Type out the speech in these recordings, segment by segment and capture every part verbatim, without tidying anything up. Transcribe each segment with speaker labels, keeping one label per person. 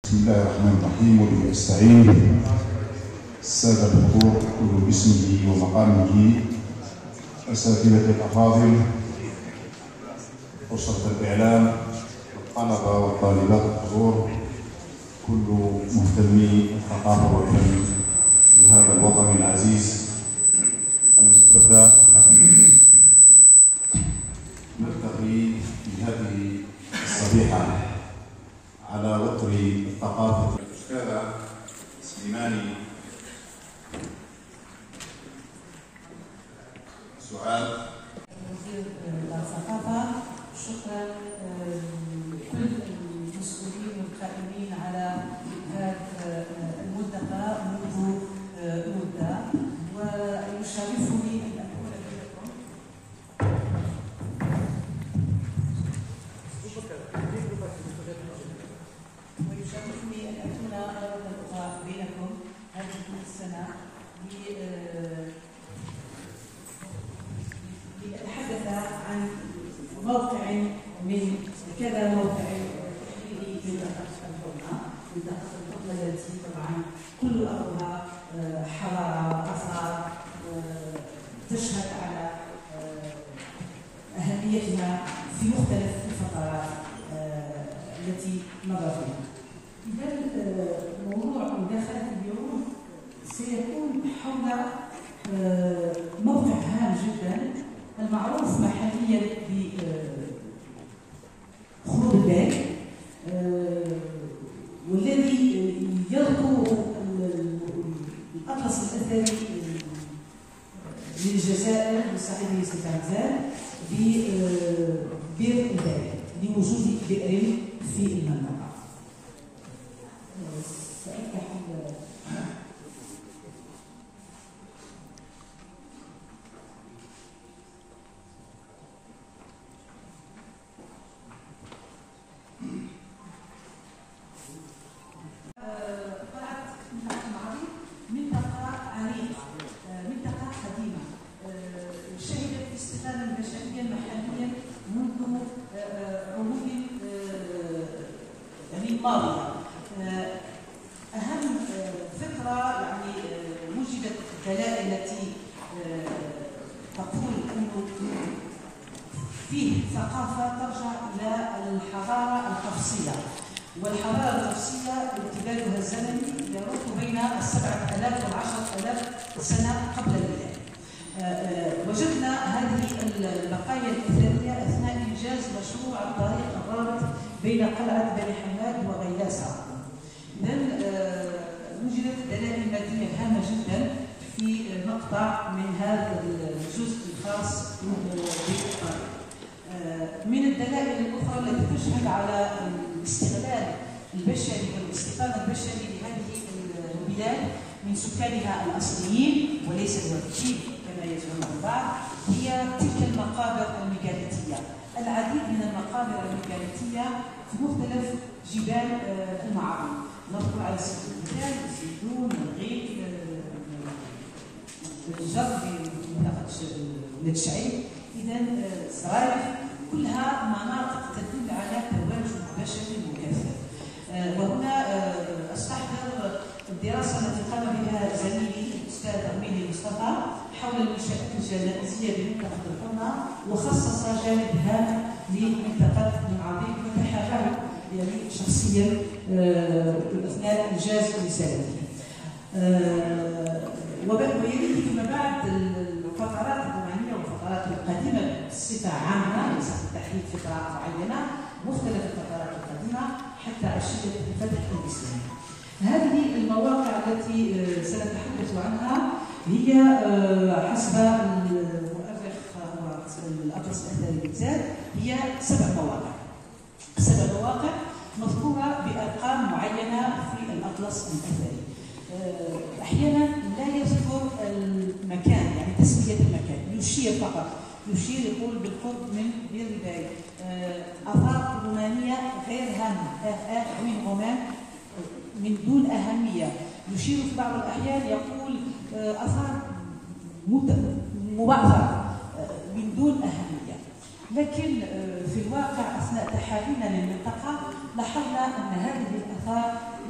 Speaker 1: بسم الله الرحمن الرحيم. وبه أستعين. السادة الحضور كل باسمه ومقامه، أساتذة الأفاضل، أسرة الإعلام، الطلبة والطالبات الحضور، كل مهتمي الثقافة والفن لهذا الوطن العزيز المبتدأ. نلتقي في هذه الصبيحة على وتر الثقافة. الأستاذة سليماني، سؤال.
Speaker 2: وزير الثقافة، شكرا لكل المسؤولين والقائمين على هذا الملتقى منذ مدة، ويشرفني أن أكون بينكم. ويشرفني أن أكون مرة أخرى بينكم هذه السنة لأتحدث عن موقع من كذا موقع تحليلي منطقة الحضنة، منطقة الحضنة التي طبعا كل أرضها حضارة آثار تشهد على أهميتها في مختلف الفترات التي مضى فيها. إذا موضوع مداخلة اليوم سيكون حول موقع هام جدا المعروف محليا بخروج الباك، والذي يذكر الأطلس الأثري للجزائر لصاحبه ستان زاد ببئر الباك لوجود بئر في المنطقة. سأفتح الماضية. أهم فكرة يعني وجدت الدلائل التي تقول أنه فيه ثقافة ترجع إلى الحضارة القفصية، والحضارة القفصية امتدادها الزمني يروح بين السبعة آلاف والعشرة آلاف سنة قبل الميلاد. وجدنا هذه البقايا الأثرية أثناء إنجاز مشروع الطريق الرابط بين قلعة بني حماد وغيلاسة. إذن وجدت دلائل مادية هامة جدا في مقطع من هذا الجزء الخاص بالطريق. من الدلائل الأخرى التي تشهد على الاستغلال البشري والاستيطان البشري لهذه البلاد من سكانها الأصليين وليس الوافدين كما يزعم البعض، هي تلك المقابر الميغاليتية. العديد من المقابر الميغاليتية في مختلف جبال المعارض، نذكر على سبيل المثال الزيتون، الغيث، الجر في منطقة لتشعيب، إذا الزرايف، كلها مناطق تدل على تواجد بشري مكثف. وهنا استحضر الدراسة التي قام بها زميلي الأستاذ أميني مصطفى حول المنشآت الجنائزية بمنطقة الحمى، وخصص جانب هام لمنطقة المعاضيد وتحرر يعني شخصيا أثناء إنجاز رسالته. ويليه فيما بعد الفترات الرومانية والفترات القديمة بصفة عامة، ليس بالتحديد فترة معينة، مختلف الفترات القديمة حتى عشية الفتح الإسلامي. هذه المواقع التي سنتحدث عنها هي حسب المؤرخ الأطلس الأثري بالذات هي سبع مواقع. سبع مواقع مذكورة بأرقام معينة في الأطلس الأثري. أحيانا لا يذكر المكان، يعني تسمية المكان، يشير فقط، يشير يقول بالقرب من بئر الباك، آثار رومانية غير هامة، من رومان من دون أهمية، يشير في بعض الأحيان يقول آثار مبعثرة من دون أهمية. لكن في الواقع أثناء تحاليلنا للمنطقة لاحظنا أن هذه الآثار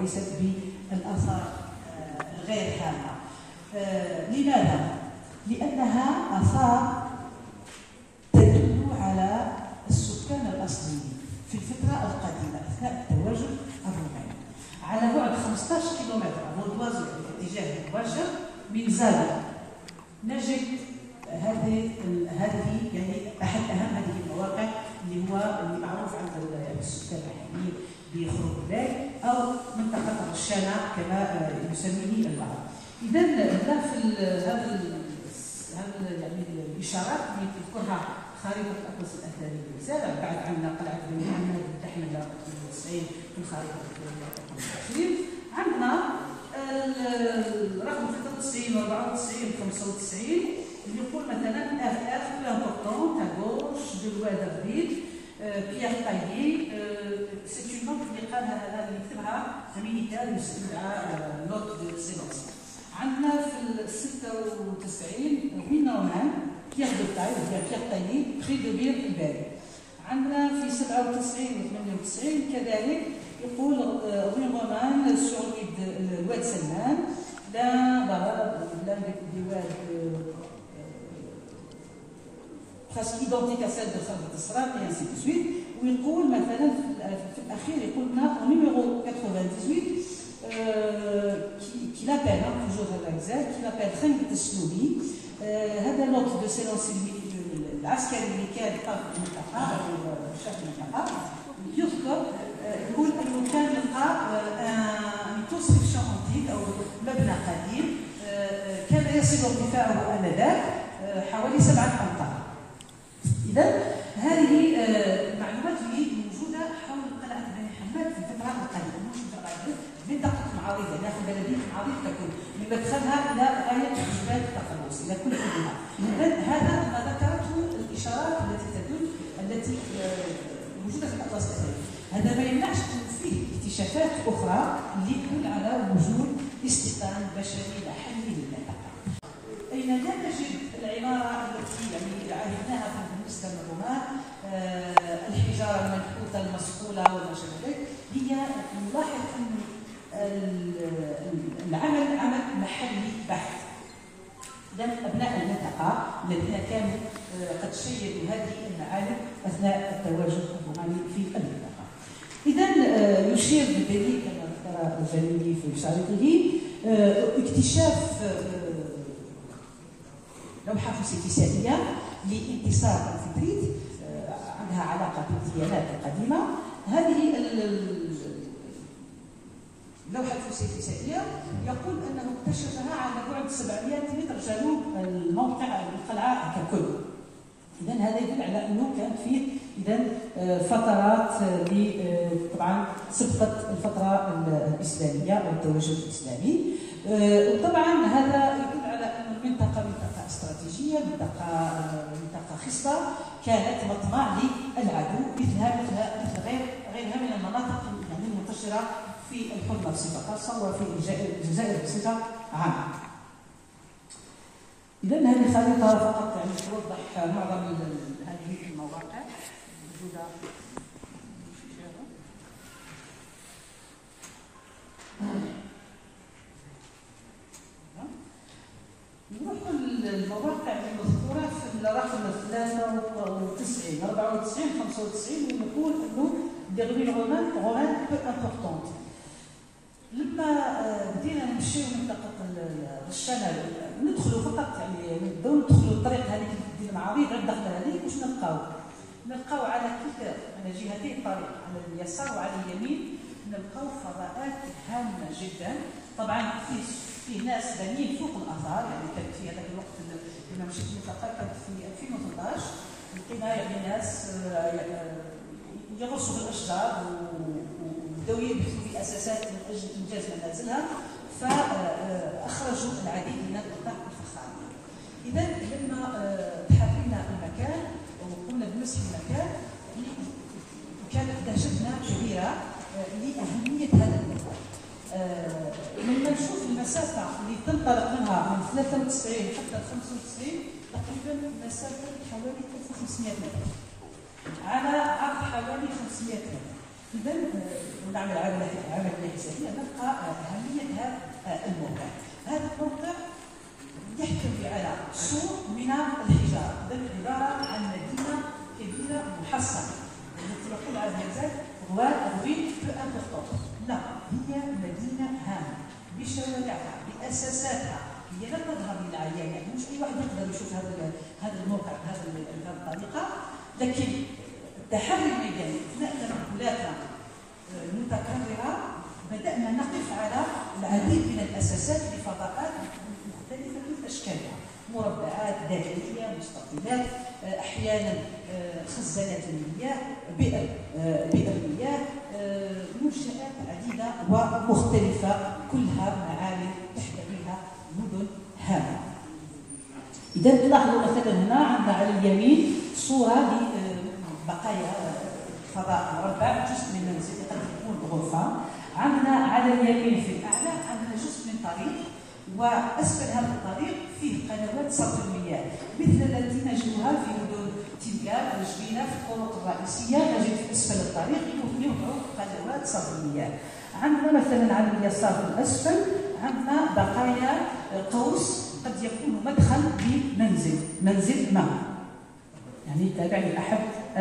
Speaker 2: وليست بالآثار الغير هامة. لماذا؟ لأنها آثار تدل على السكان الأصليين في الفترة القديمة أثناء التواجد الروماني. على بعد خمسة عشر كيلومتر غدوازو في الاتجاه المباشر من زاوية نجد هذه هذه يعني أحد أهم هذه المواقع اللي هو اللي معروف عند السكان المحليين بخروبلاك أو منطقة الرشانة كما يسميه البعض. إذا هنا في هذا هذا يعني الإشارات اللي تذكرها خريطة الأطلس الأثري للرسالة، بعد عندنا قلعة بني محمد تحمل اثنين وتسعين في الخريطة رقم عشرين، عندنا الرقم ثلاثة وتسعين وأربعة وتسعين وخمسة وتسعين اللي يقول مثلا اف اف امبورطون تا غوش دو لوا دافيد بيير تايي. سي اون نوت اللي قالها هذا اللي كتبها ميليتار يدعى نوت دو سيلونس. عندنا في ستة وتسعين وين رومان بيير دو تاي هي بيير تايي بري دو بير الباري. عندنا في سبعة وتسعين و ثمانية وتسعين كذلك يقول وين رومان سور الواد سلمان لا ضرب لا دي واد presque identique à celle de Khalid Isra et ainsi de suite. ويقول مثلا في الاخير يقول لنا au numéro quatre-vingt-dix-huit qui l'appelle toujours هذا الجزائر qui l'appelle خنقة السلوبي. هذا نوت دو سيلونس العسكري اللي كان قائد المنطقه او شاف المنطقه يذكر يقول انه كان لقى ان كونستركسيون انتيك او مبنى قديم كان يصل ارتفاعه انذاك حوالي سبعه امتار. إذا هذه المعلومات اللي موجودة حول قلعة بني محمد في الفترة القديمة موجودة بعد منطقة معارضة داخل بلدية معارض تكون من مدخلها إلى غاية جبال التقلص إلى كل حدها. إذا هذا ما ذكرته الإشارات التي تدل التي موجودة في الأطلس الأثري. هذا ما يمنعش أن فيه اكتشافات أخرى اللي تدل على وجود استيطان بشري محلي للمنطقة. أين لا نجد العمارة التي يعني عرفناها بالنسبة للرومان آه الحجارة المنحوتة المصقولة وما شابه ذلك، هي نلاحظ أن العمل عمل محلي بحت. إذا أبناء المنطقة الذين كانوا آه قد شيدوا هذه المعالم أثناء التواجد الروماني في المنطقة. إذا آه يشير بالدليل كما ذكر الجليلي في شارطه آه اكتشاف آه لوحة فسيفسائية لانتصار الفتريت عندها علاقة بالديانات القديمة. هذه اللوحة الفسيفسائية يقول أنه اكتشفها على بعد سبعمائة متر جنوب الموقع القلعة ككل. إذا هذا يدل على أنه كان فيه إذا فترات طبعا سبقت الفترة الإسلامية أو التوجه الإسلامي. وطبعا هذا يدل على أن المنطقة منطقة استراتيجية، منطقة منطقة خصبة كانت مطمع للعدو مثلها مثلها مثل غير غيرها من المناطق يعني المنتشرة في الحكم بصفة خاصة وفي الجزائر بصفة عامة. إذا هذه خريطة فقط يعني توضح معظم هذه المواقع موجودة. نروح المواقع المذكورة في الرقم ثلاثة وتسعين أربعة وتسعين خمسة وتسعين ونقول أنه دي روين رومان رومان بو امبورطونت. لما بدينا نمشيو منطقة الشمال ندخلوا فقط يعني نبداو ندخلوا الطريق هذيك ديال المعارض غير داخل هذيك واش نلقاو؟ نلقاو على كلتا على جهتي الطريق على اليسار وعلى اليمين نلقاو فضاءات هامة جدا. طبعا في في ناس بانيين فوق الاثار يعني كان في هذاك الوقت لما مشيت المنطقه كانت في ألفين وثلاثطاش لقينا يعني ناس يغرسوا بالاشجار وبداو يبحثوا في اساسات من اجل انجاز منازلها فاخرجوا العديد من القطع الفخاريه. اذا لما تحرينا المكان وقمنا بمسح المكان كانت دهشتنا كبيره لاهميه هذا المكان. آه لما نشوف المسافه اللي تنطلق منها من ثلاثة وتسعين حتى خمسة وتسعين تقريبا مسافه حوالي ألف وخمسمائة متر على عرض حوالي خمسمائة متر. إذا ونعمل عملية عملية حسابية نلقى أهمية هذا الموقع. هذا الموقع يحتوي على سور من الحجارة، إذا عبارة عن مدينة كبيرة محصنة. تقول على هذا هو الريف بأمبورطون، لا هي مدينة هامة بشوارعها بأساساتها، هي لا تظهر للعيان، يعني مش أي واحد يقدر يشوف هذا هذا الموقع بهذه الطريقة، لكن التحري الميداني أثناء تنقلاتنا المتكررة بدأنا نقف على العديد من الأساسات لفضاءات مختلفة في أشكالها، مربعات داخلية، مستطيلات، أحيانا خزانات المياه، بئر بئر المياه، منشآت عديدة ومختلفة كلها معالم تحتويها مدن هامة. إذا تلاحظوا مثلا هنا عندنا على اليمين صورة لبقايا فضاء مربع، جزء من منزل قد يكون غرفة. عندنا على اليمين في الأعلى عندنا جزء من طريق، وأسفل هذا الطريق فيه قنوات صرف المياه مثل التي نجدها في مدن تنكال وجبينة في الطرق الرئيسية، نجد في أسفل الطريق يوضعوا قنوات صرف المياه. عندنا مثلا على اليسار في الأسفل عندنا بقايا قوس قد يكون مدخل لمنزل، منزل ما يعني تابع لأحد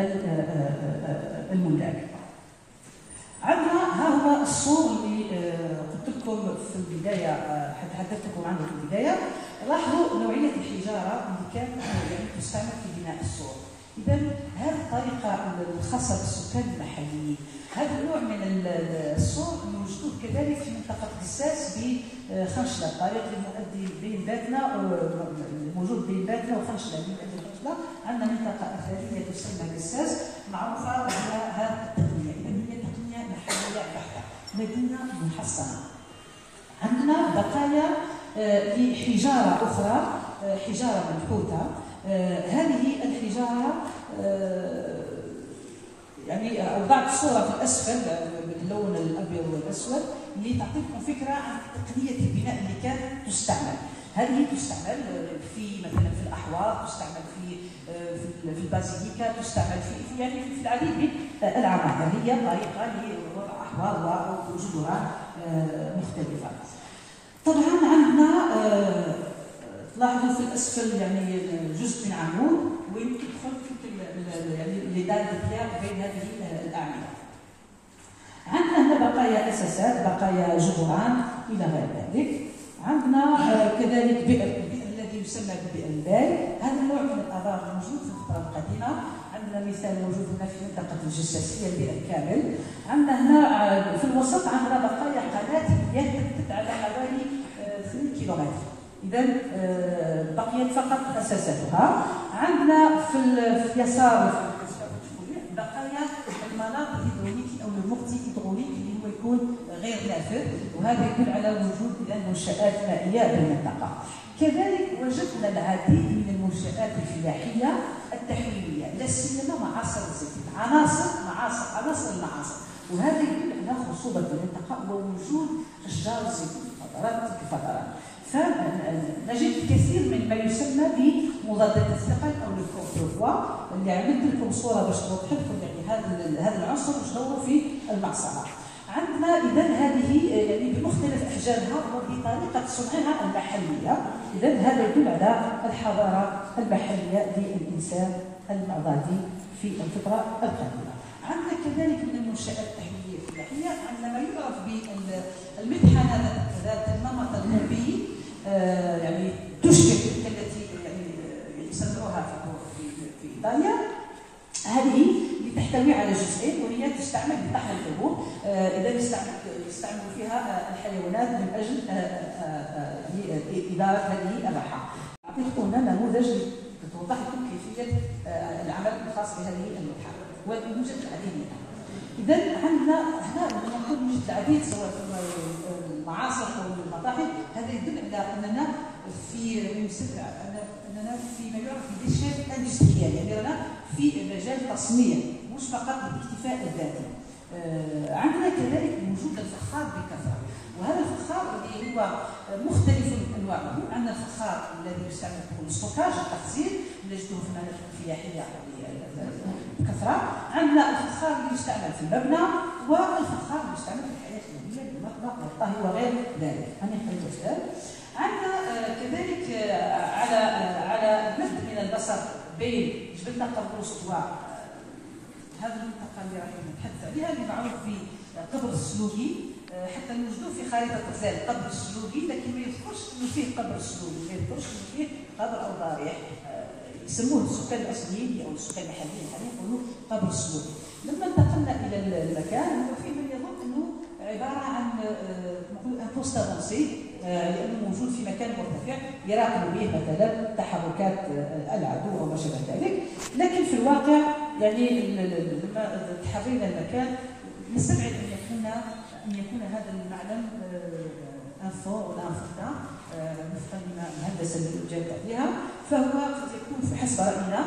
Speaker 2: الملاك. عندنا ها هو السور اللي قلت لكم في البدايه، حدثت لكم عنه في البدايه. لاحظوا نوعيه الحجاره اللي كانت يعني تستعمل في بناء السور. اذا هذه الطريقه الخاصه بالسكان المحليين، هذا النوع من السور موجود كذلك في منطقه قساس بخنشله، الطريق المؤدي بين باتنا الموجود بين باتنا وخنشله. بين باتنا وخنشله عندنا منطقه اثريه تسمى قساس معروفه بها هذه التقنيه. اذا هي تقنيه محليه بحته، مدينه محصنه. عندنا بقايا لحجاره اخرى، حجاره منحوته. هذه الحجاره يعني أوضعت صورة في الأسفل باللون الأبيض والأسود اللي تعطيكم فكرة عن تقنية البناء اللي كانت تستعمل. هذه تستعمل في مثلا في الأحواض، تستعمل في في البازيليكا، تستعمل في يعني في العديد من العمائر. هي طريقة لوضع أحواض وجدران مختلفة. طبعا عندنا تلاحظوا في الأسفل يعني جزء من عمود وين تدخل يعني لدان الضياء بين هذه الأعمدة. عندنا هنا بقايا أساسات، بقايا جدران إلى غير ذلك. عندنا كذلك بئر، البئر الذي يسمى ببئر البال. هذا النوع من الآبار موجود في الفترة القديمة. عندنا مثال موجود هنا في منطقة الجساسية البئر كامل. عندنا هنا في الوسط عندنا بقايا قناة مياه تمتد على حوالي اثنين كيلومتر. إذا بقيت فقط أساساتها. عندنا في اليسار بقايا المناط الهيدروليكي أو المغطي الهيدروليكي اللي هو يكون غير نافذ، وهذا يدل على وجود منشآت مائية بالمنطقة. كذلك وجدنا العديد من المنشآت الفلاحية التحويلية، لا سيما معاصر الزيتون، عناصر معاصر عناصر المعاصر، وهذا يدل على خصوبة المنطقة ووجود أشجار الزيتون في فترات تلك الفترات. فنجد الكثير من ما يسمى بمضادات الثقل او الكونترفوا اللي عملت لكم صوره باش توضح لكم يعني هذا هذا العنصر واش دوره في المعصره. عندنا اذا هذه يعني بمختلف احجامها وبطريقه صنعها المحليه. اذا هذا يدل على الحضاره المحليه للانسان البغدادي في الفتره القديمه. عندنا كذلك من المنشات التحليليه الفلاحيه عندنا ما يعرف بالمطحنه ذات النمط الموبي، آه يعني تشبه تلك التي يعني يصنعوها في في ايطاليا. هذه اللي تحتوي على جزئين وهي تستعمل لطحن الحبوب. آه اذا يستعمل يستعمل فيها الحيوانات من اجل يعني اداره هذه الراحه. اعطيتكم هنا نموذج توضح لكم كيفيه آه العمل الخاص بهذه المطحنه والموجد العديد منها. اذا عندنا هنا لما نقول يوجد العديد سواء في المعاصر او المطاحن، هذا يدل على اننا في اننا في ما يعرف بالديشيت اندستريال، يعني رانا في مجال تصنيع مش فقط الاكتفاء الذاتي. آه عندنا كذلك وجود الفخار بكثره، وهذا الفخار اللي هو مختلف انواعه. عندنا الفخار الذي يستعمل في الستوكاج التخزين نجده في المناطق الفلاحيه بكثره. عندنا الفخار اللي يستعمل في المبنى، والفخار المستعمل في الحياه اليوميه بالمطبخ والطهي وغير ذلك. انا خليت مثال. عندنا كذلك على على مد من البصر بين جبل قبرص و هذه المنطقه اللي راح نتحدث عليها اللي معروف بقبر السلوكي، حتى نوجدوه في خريطه غزال قبر السلوكي، لكن ما يذكرش انه فيه قبر السلوكي، ما يذكرش انه فيه قبر او ضريح، يسموه السكان الاصليين او السكان المحليين حاليا يقولوا قبر السلوكي. لما انتقلنا الى المكان هو فيه من يظن انه عباره عن نقول ان بوست افونسي، لانه موجود في مكان مرتفع يراقب به مثلا تحركات العدو او ما شابه ذلك، لكن في الواقع يعني لما تحرينا المكان نستبعد ان يكون ان يكون هذا المعلم انفو ولا انفوتا وفقا للهندسه اللي جاءت عليها، فهو قد يكون في حسب راينا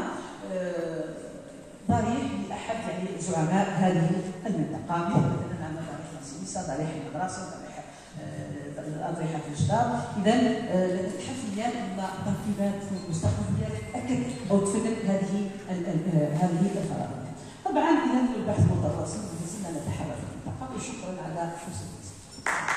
Speaker 2: ضريح لاحد يعني زعماء هذه المنطقه، مثلا عندنا ضريح نصيصه، ضريح المدرسه، ضريح اضرحه الجدار. اذا حفريا ان ترتيبات مستقبليه تاكد او تفند هذه هذه الفرائض. طبعا اذا البحث متواصل، ما زلنا نتحرك في المنطقه، وشكرا على حسن